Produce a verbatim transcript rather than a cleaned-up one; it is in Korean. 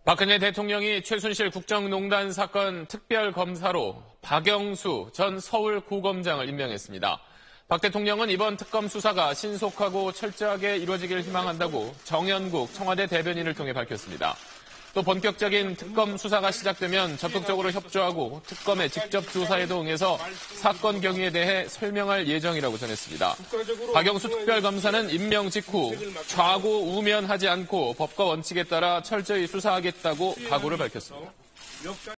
박근혜 대통령이 최순실 국정농단 사건 특별검사로 박영수 전 서울고검장을 임명했습니다. 박 대통령은 이번 특검 수사가 신속하고 철저하게 이루어지길 희망한다고 정연국 청와대 대변인을 통해 밝혔습니다. 또 본격적인 특검 수사가 시작되면 적극적으로 협조하고 특검의 직접 조사에도 응해서 사건 경위에 대해 설명할 예정이라고 전했습니다. 박영수 특별검사는 임명 직후 좌고우면하지 않고 법과 원칙에 따라 철저히 수사하겠다고 각오를 밝혔습니다.